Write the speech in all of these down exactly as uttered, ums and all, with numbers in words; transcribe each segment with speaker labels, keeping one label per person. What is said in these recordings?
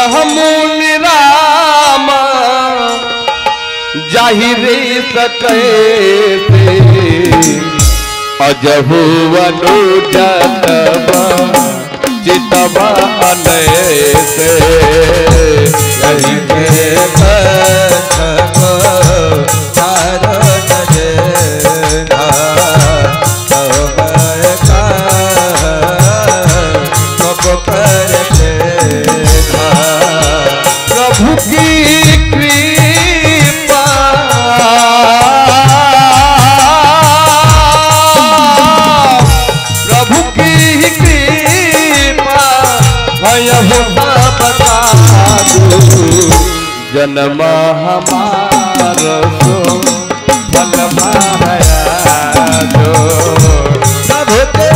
Speaker 1: मुनि राम जाहिरे सके अजहु अनुजतवा चितवा अनैसे
Speaker 2: यही के पथक चारण जेना समय का सब करते
Speaker 1: प्रभु की कृपा प्रभु की कृपा भयहु बता जन्म हमार सो फल माया जो
Speaker 2: प्रभु के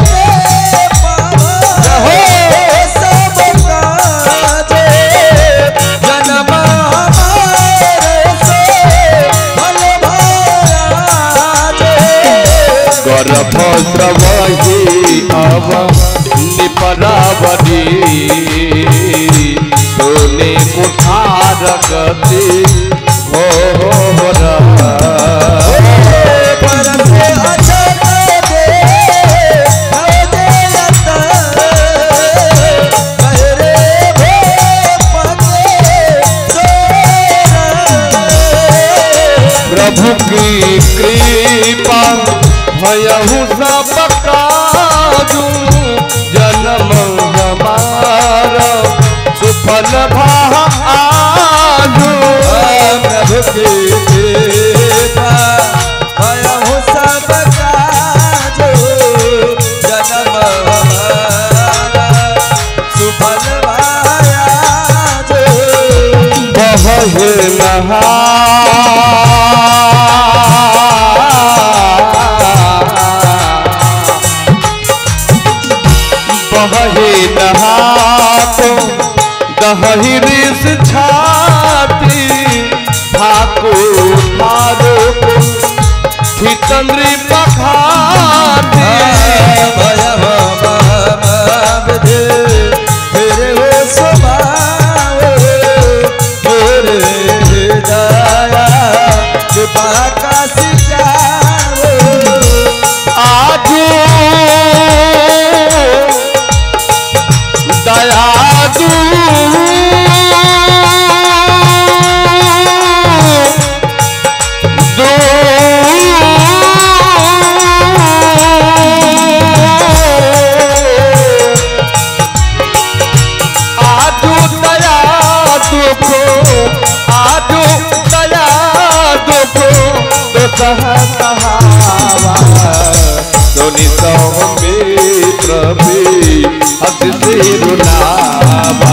Speaker 1: गर्भस्रवहि अव निपरावरी सोने कुठार गति घोर प्रभु की कृपा भयहु सब काजू जन्म हमारा सुफल भाजू
Speaker 2: प्रभु की कृपा भयहु सब काजू जन्म हमारा सुफल भाजू
Speaker 1: बहे नहा बहे नहातो दही रिस छाती ठाकुर मारो ठिकंद्री पखाती
Speaker 2: भयह बाबे फिर हो स्वभाव मोरे दया कृपा का सिंचाओ
Speaker 1: आजू दयालु दो आजू दया दुखो आजू दया दुखो तो सहसहावा सोनी सौ मित्र भी अति रुलावा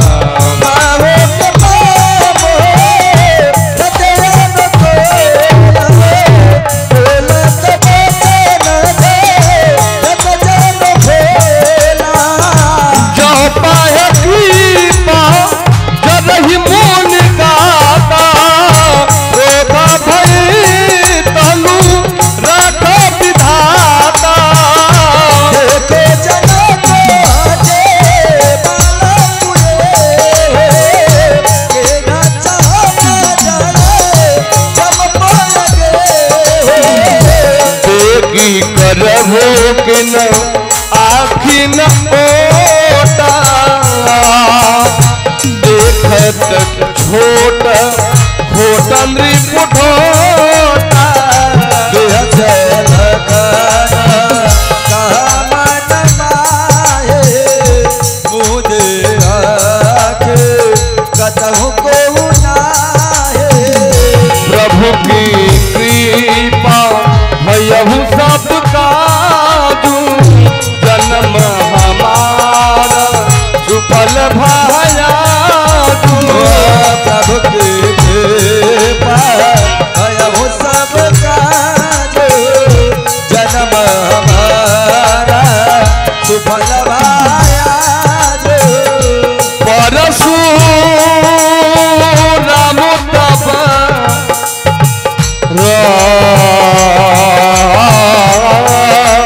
Speaker 1: करभो के न आखि न ओटा देखत छोट खोट नृपुठोटा
Speaker 2: बेहचल मुझे आखे कतहु को नाहे
Speaker 1: प्रभु की कृपा भयहु सब काजू जन्म हमारा सुफल भाया
Speaker 2: प्रभु की कृपा भयहु सब काजू जन्म हमारा सुफल भाया
Speaker 1: परशु राम तप रा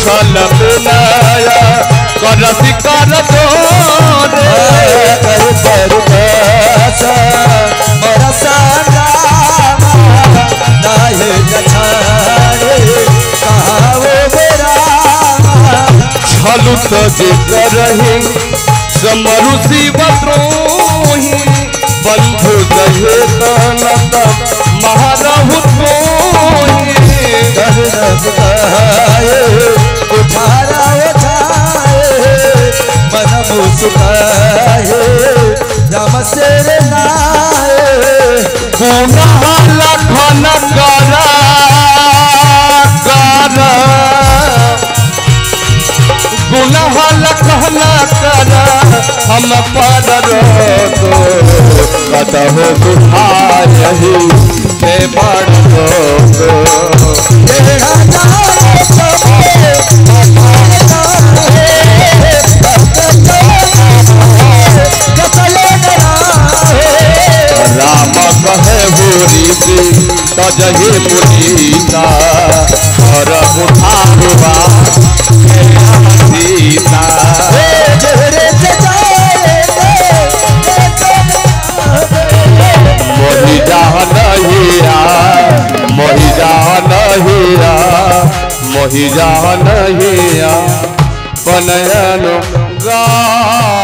Speaker 1: कुशल विनय कर शिकार तोरे
Speaker 2: कर पर बस मोरा संग्राम नाहे जछाड़े कहावे मेरा
Speaker 1: छलु तजे करहि समरु शिव द्रोही बंधु जहे तनत महारहु तोही
Speaker 2: उठारा उठाए मन मुस्काए राम से नाए
Speaker 1: पुनः लखन करा करा गुनह लखन करा हम पर रोको कतहु दुखायहि के बड़ रोको राम कहे भूरी तजहे पुनीता और उठावा सीता मोहि जान हीरा मोहि जान हीरा मोहि जान हीरा कनयन गा